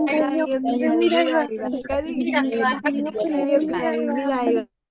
だんだん良くなる未来は明るい。だんだん良くなる未来は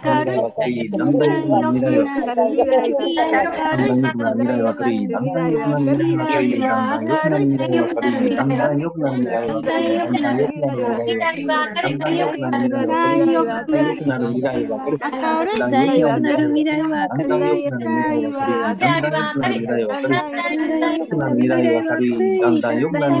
だんだん良くなる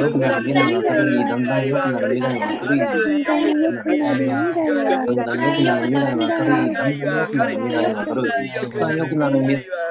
良くなる未来は明るい。だんだん良くなる未来は明るい。だんだん良くなる未来は明るい。だんだん良くなる未来は明るい。だんだん良くなる未来は明るい。だんだん良くなる未来は明るい。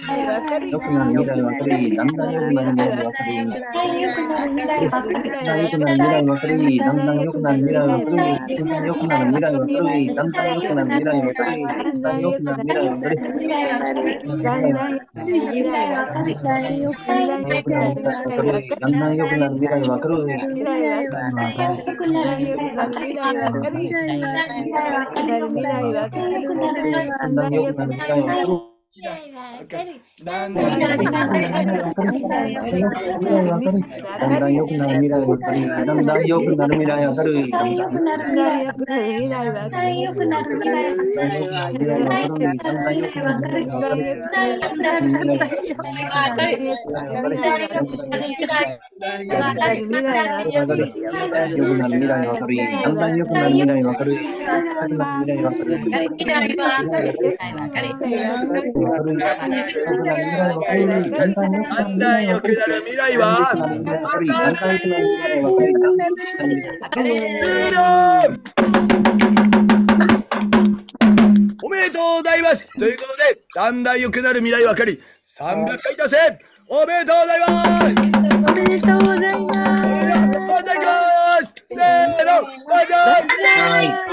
良くなる未来は明るい。だんだん良くなる未来は明るい。良くなる未来は明るい。だんだん良くなる未来は明るい。だんだん良くなる未来は明るい。だんだん良くなる未来は明るい。だんだん良くなる未来は明るい。 だんだん未来は明るい。だんだん良くなる未来は明るい。 だんだん良くなる未来は明るい。 未来は明るい。だんだん良くなる未来は明るい。だんだん良くなる未来は明るい。だんだん良くなる未来は明るい。 だんだん良くなる未来は明るい。 だんだんだんだん良くなる未来は明るい。だんだん良くなる未来は明るい。だんだん良くなる未来は明るい。だんだん良くなる未来は明るい。だんだん良くなる未来は明るい。だんだん良くなる未来はだんだん良くなる未来はおめでとうございます。ということで、だんだん良くなる未来は明るい。300回達成おめでとうございます。 おめでとうございます。 また行きます。せーの、バイバイ。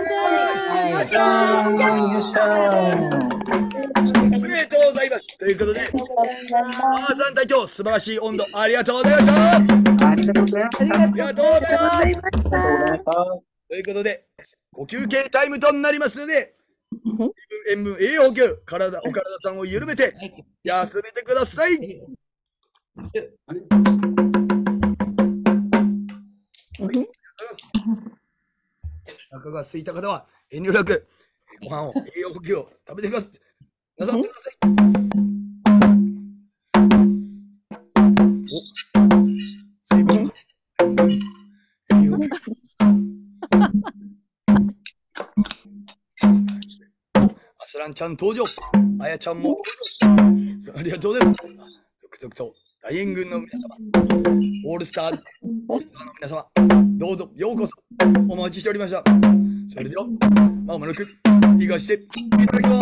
おめでとうございます。ということで、マーさん隊長、素晴らしい温度ありがとうございました。ありがとうございます。ということで、ご休憩タイムとなりますので、塩分、栄養補給、お体さんを緩めて、休めてください。お腹が空いた方は遠慮なくご飯を栄養補給を食べてください。なさってください。お、水分、栄養補給。アスランちゃん登場。あやちゃんも登場。ありがとうございます。続々と大援軍の皆様、オールスターの皆様、どうぞようこそお待ちしておりました。それでは、まもなく行かしていただきます。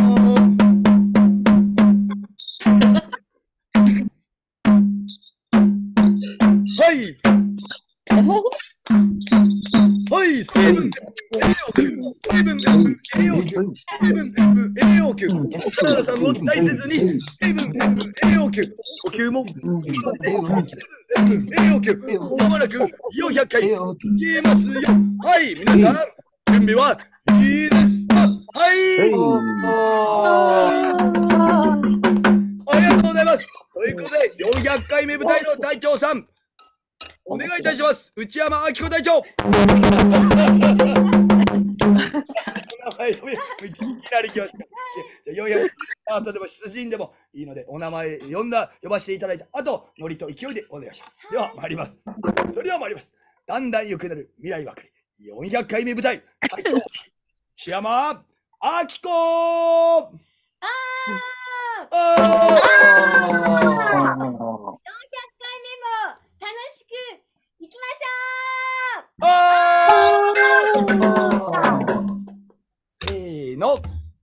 はい。はい、水分、栄養球、水分、栄養球、水分、栄養球、お体さんを大切に、水分、栄養球、呼吸も、栄養球、まもなく400回、消えますよ。はい、皆さん、準備はいいですか？はい。ありがとうございます。ということで、400回目舞台の隊長さん、お願いいたします。内山明子隊長。いきなり来ました。400あとでも出陣でもいいので、お名前呼ばせていただいた後、ノリと勢いでお願いします。では参ります。それでは参ります。だんだん良くなる未来ばかり。400回目舞台、隊長、内山明子。400回目も楽しくいきましょう。せーの、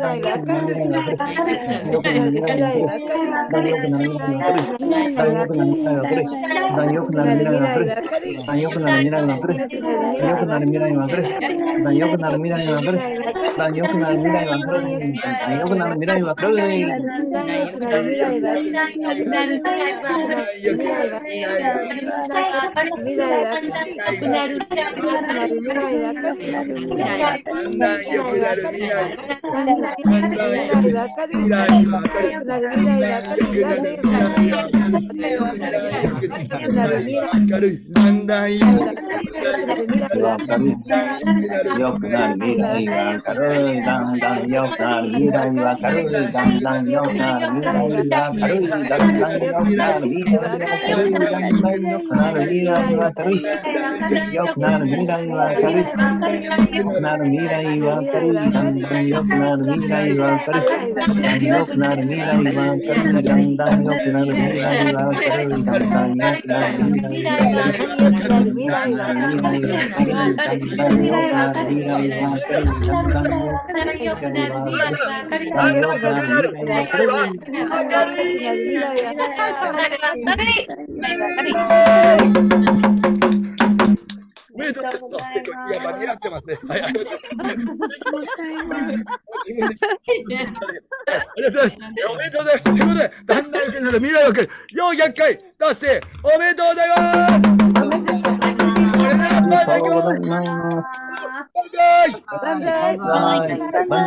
来は明るい。良くなる未来は明るい。 良くなる未来は明るい。だんだん良くなる未来は明るい。だんだん良くなる未来は明るい。だんだん良くなる未来は明るい。だんだん良くなる未来は明るい。良くなる未来は明るい。だんだん良くなる未来は明るい。だんだん良くなる未来は明るい。だんだん良くなる未来は明るい。 だんだん良くなる未来は明るい。未来は明るい。良くなる未来は明るい。 だんだん良くなる未来。 だんだん良くなる未来は明るい。 未来は明るい。 良くなる未来は明るい。だんだん良くなる未来は明るい。良くなる未来明るい。だんだん良くなる未来は明るい。 良くなる未来は明るい。だんだん良くなる未来は明るい。だんだん良くなる未来は明るい。だんだん良くなる未来は明るい。だんだん良くなる未来は明るい。良くなる未来は明るい。良くなる未来は明るい。だんだん良くなる未来は明るい。だんだん良くなる未来は明るい。だんだん良くなる未来は明るい。だんだん良くなる未来は明るい。 良くなる未来は明るい。 おめでとうです。いや、似合ってますね。はい、ありがとうございます。自分で。ありがとうございます。おめでとうございます。ということで、だんだん良くなる未来は明るい。400回達成、おめでとうございます。 おめでとうございます。 それでは、バイバイ。 バイバイ。 バイ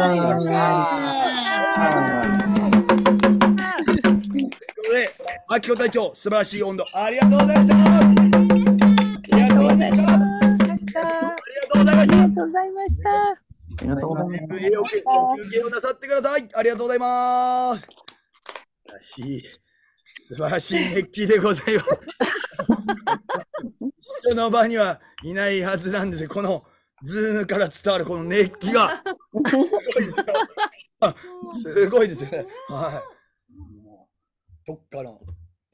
で、秋子隊長、素晴らしい温度、ありがとうございました。ありがとうございました。ありがとうございました。 ありがとうございました。 ありがとうございます。 お休憩をなさってください。ありがとうございます。素晴らしい熱気でございます。人の場にはいないはずなんですよ。このズームから伝わるこの熱気が。すごいですよ。すごいですよね。はい。どっかの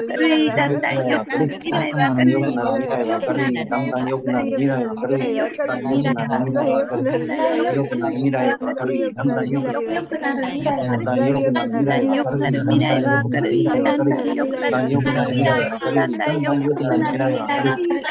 るい、だんだん良くなる未来は明るい、だんだん良くなるだんだん良くなる未来は明るい、だんだん良くなる未来は明るい、だんだん良くなる未来は明るい、だんだん良くなる良くなる未来はだんだん良くなる未来は良くなる未来は明るい、だんだん良くなる未来は明るい、だんだん良くなる未来は明るい、だんだん良くなる未来は明るい、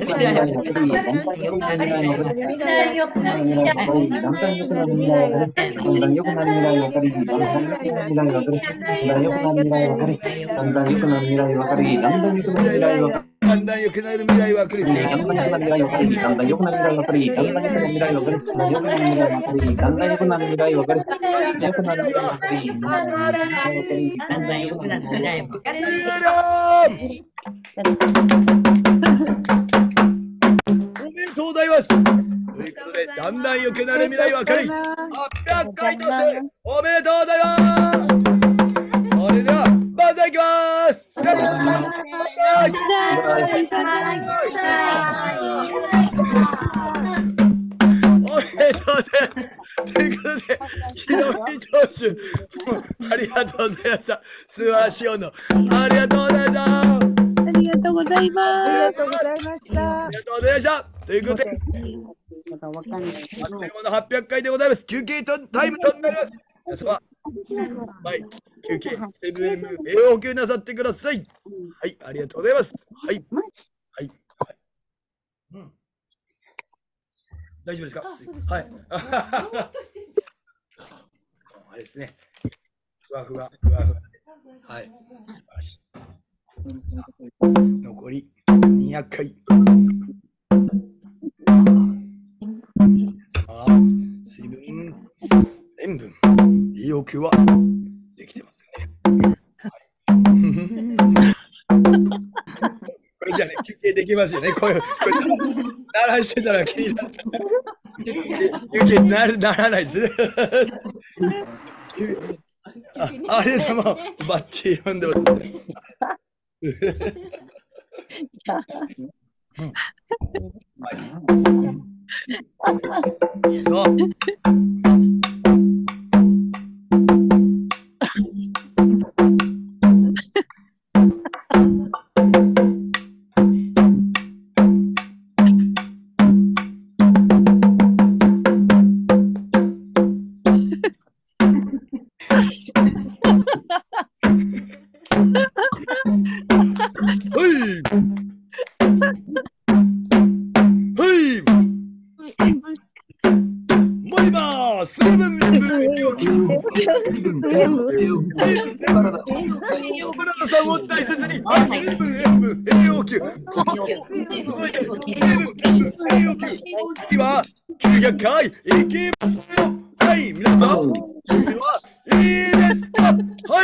だんだん良くなる未来は来る。 だんだん良くなる未来は来る。だんだん良くなる未来は来る。だんだん良くなる未来は来る。だんだん良くなる未来は来る。だんだん良くなる未来は来る。良くなる未来は来る。だんだん良くなる未来は来る。 おめでとうございます。ということで、だんだん良くなる未来は明るい。800回達成おめでとうございます。それでは、万歳いきます。せーの万おめでとうございます。ということで、ひろみ投手、ありがとうございました。素晴らしい温度。ありがとうございました。 ありがとうございます。 ありがとうございましたあ。りがとうございました。ということで、あっという間の800回でございます。休憩タイムとなります。皆様、はい、休憩、セブン栄養補給なさってください。はい、ありがとうございます。はい。はい。うん、大丈夫ですか？はい。あれですね。ふわふわ。はい。素晴らしい。残り200回。水分、塩分、栄養補給はできてますよね。はい、これじゃね、休憩できますよね。これ鳴らしてたら気になっちゃう。休憩ならないです。あれでもバッチリ読んでますね。そう。さんを大切に、水分、塩分、栄養補給、今、900回いきますよ。はい、皆さん、準備はいいですか？はい、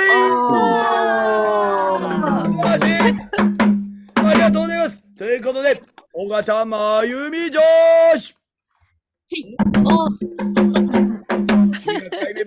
素晴らしい。ありがとうございます。ということで、尾形真由美女子900回目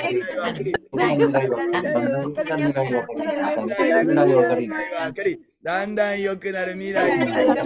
だんだん良くなる未来は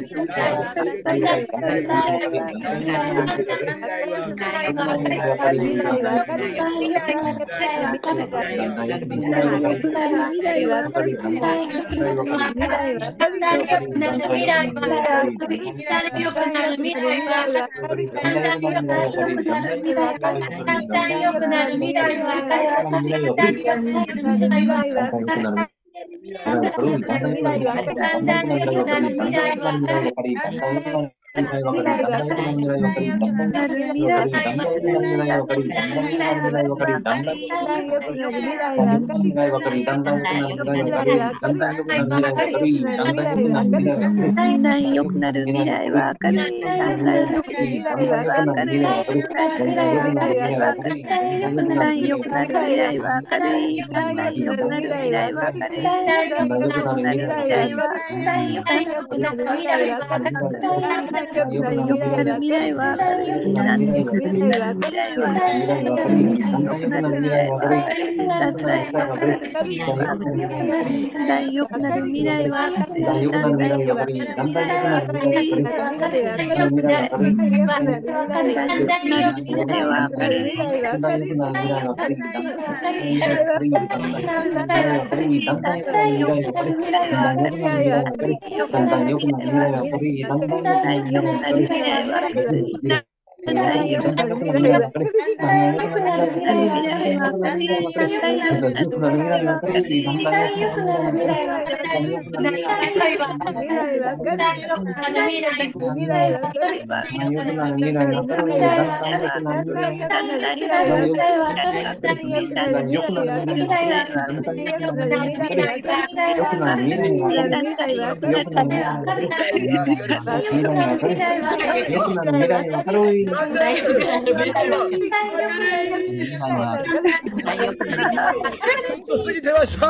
過ぎてました。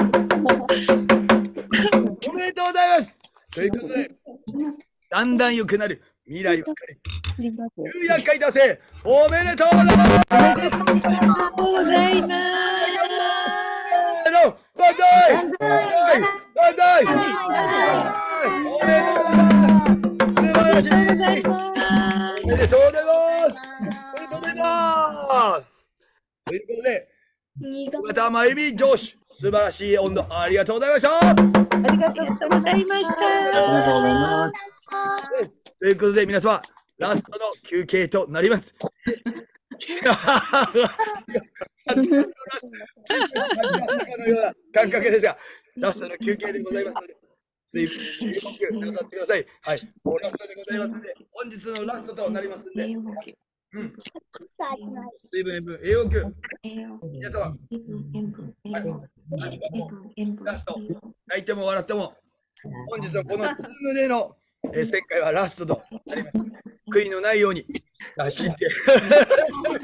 おめでとうございます。ということで、だんだん良くなる未来は明るい。900回達成、おめでとうございます。バイバイ。おめでとうございます。素晴らしい。おめでとうございます。おめでとうございます。ということで、尾形真由美上司、素晴らしい温度ありがとうございました。 ありがとうございました。 ということで皆様、ラストの休憩となります。感覚ですが、ラストの休憩でございますので、水分補給なさってください。はい、もうラストでございますので、本日のラストとなりますので、水分、塩分、栄養補給。皆様、ラスト、泣いても笑っても、本日のこのズームでの旋回はラストとなりますので、悔いのないように出し切って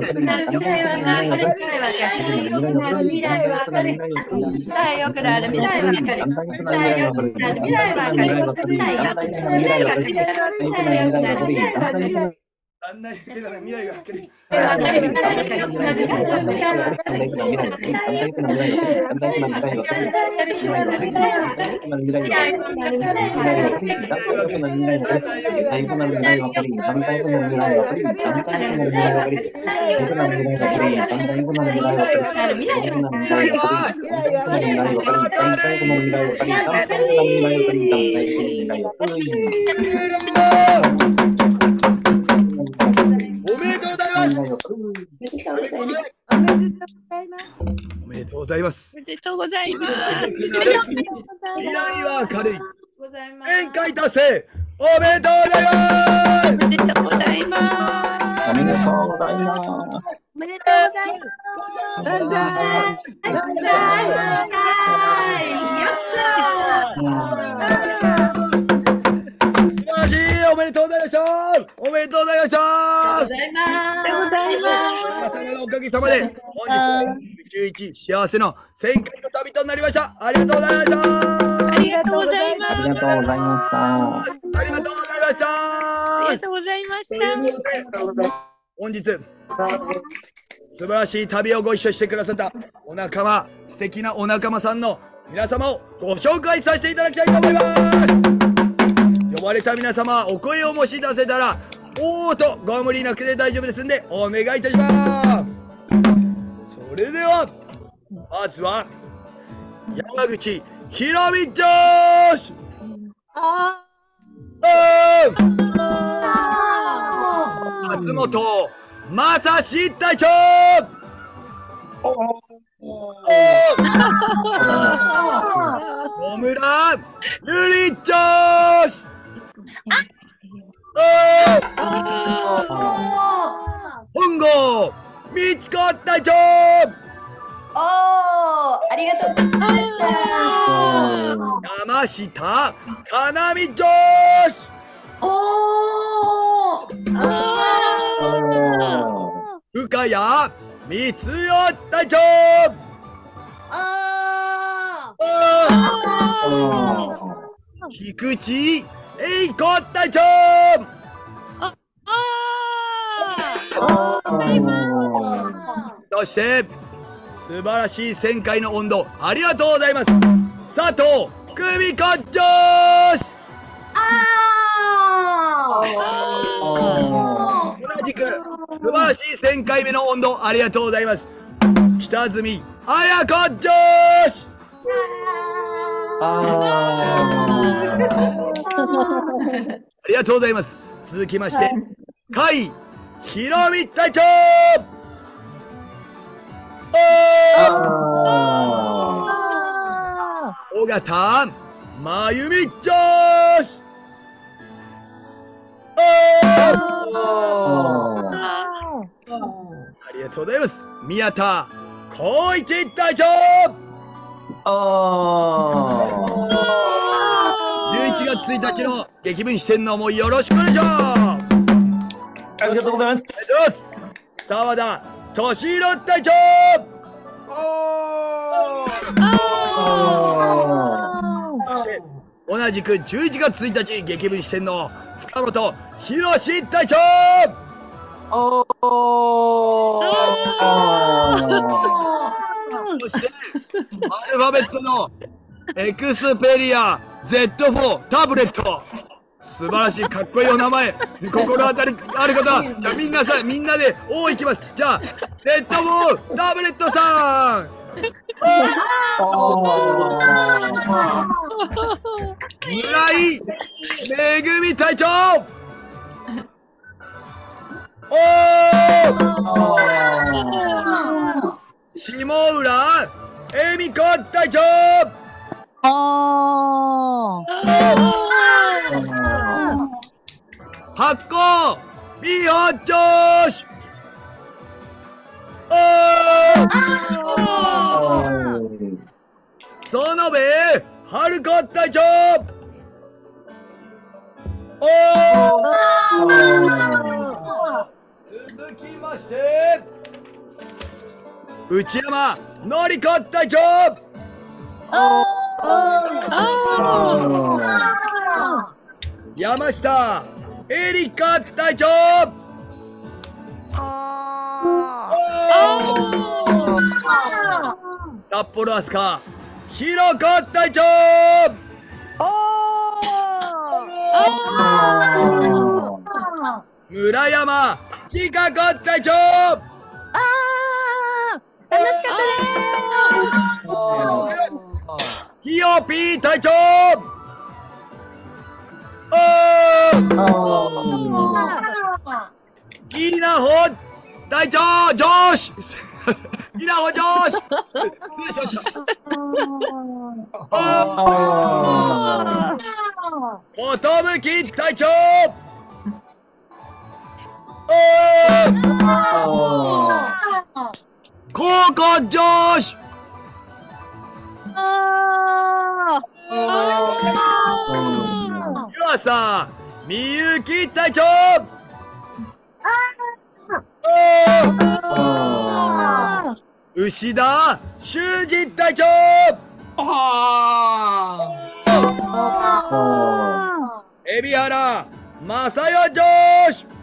だんだん良くなる未来は明るい。おめでとうございます。おめでとうございます。 おめでとうございます。 未来は明るい。宴会達成。おめでとうございます。 おめでとうございます。 おめでとうございます。 おめでとうございます。 万歳。万歳。 素晴らしい。おめでとうございました。おめでとうございました。 おめでとうございます。 皆様のおかげさまで本日は11幸せの1000回の旅となりました。ありがとうございました。 ありがとうございます。 ありがとうございました。 ありがとうございました。 ありがとうございました。 本日素晴らしい旅をご一緒してくださったお仲間、素敵なお仲間さんの皆様をご紹介させていただきたいと思います。呼ばれた皆様、お声を申し出せたらおーとご無理なくで大丈夫ですんでお願いいたします。それではまずは山口ひろみちゃん。松本正志隊長。野村ゆりちゃん。本郷みちこ隊長。 ありがとうございました。 山下かなみ女子。深谷光代隊長。菊池栄子隊長。そして素晴らしい1000回の温度ありがとうございます。佐藤久美子女子。同じく素晴らしい1000回目の温度ありがとうございます。北住彩子女子。ありがとうございます。続きまして、甲斐ひろみ隊長。尾形真由美女子。ありがとうございます。宮田光一隊長。11月1日の激文四天王もよろしくお願いします。 ありがとうございます。 ありがとうございます。沢田敏弘隊長。そして同じく11月1日激文四天王塚本博隊長。そしてアルファベットのエクスペリア Z4 タブレット。素晴らしいかっこいいお名前。心当たりある方、じゃあみんなでいきます。じゃあ Z4 タブレットさん。村井めぐみ隊長。下浦恵美子隊長。発行美穂女子。 園部春子隊長。おー。続きまして、内山のりこ隊長。山下エリカ隊長。札幌アスカひろこ隊長。村山ちかこ隊長。 楽しかったです。 ひよぴー隊長。いなほ隊長上司。いなほ上司。失礼しました。おとぶき隊長。高校上司。湯浅みゆき隊長。牛田修二隊長。海老原正代上司。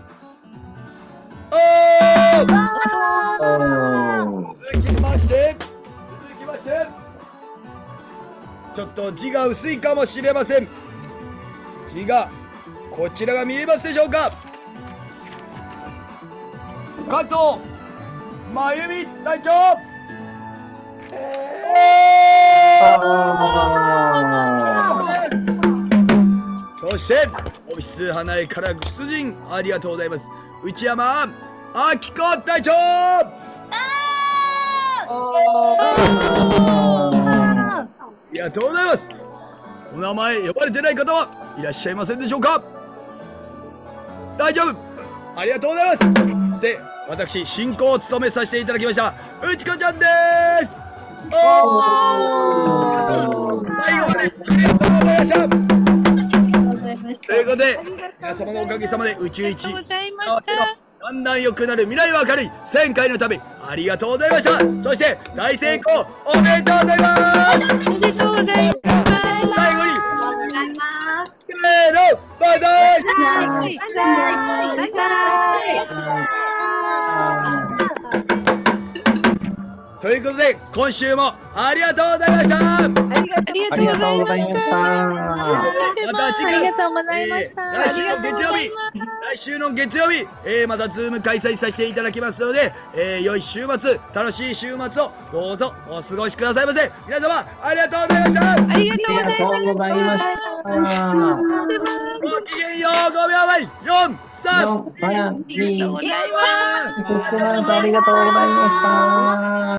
続きましてちょっと字が薄いかもしれません。字がこちらが見えますでしょうか。加藤真由美隊長。そしてオフィス花江から出陣ありがとうございます。内山明子隊長。ありがとうございます。お名前呼ばれてない方はいらっしゃいませんでしょうか。大丈夫。ありがとうございます。そして私進行を務めさせていただきました内子ちゃんです。最後までありがとうございました。ということで皆様のおかげさまで宇宙一だんだん良くなる未来は明るい1000回の旅ありがとうございました。そして大成功おめでとうございます。 おめでとうございます。 最後にせーのバイバイ。ということで今週もありがとうございました。 ありがとうございました。 また次回ありがとうございました。 来週の月曜日、またズーム開催させていただきますので、良い週末楽しい週末をどうぞお過ごしくださいませ。皆様ありがとうございました。 ありがとうございました。 ごきげんよう。5秒前4、3、2、 ありがとうございます。 ありがとうございました。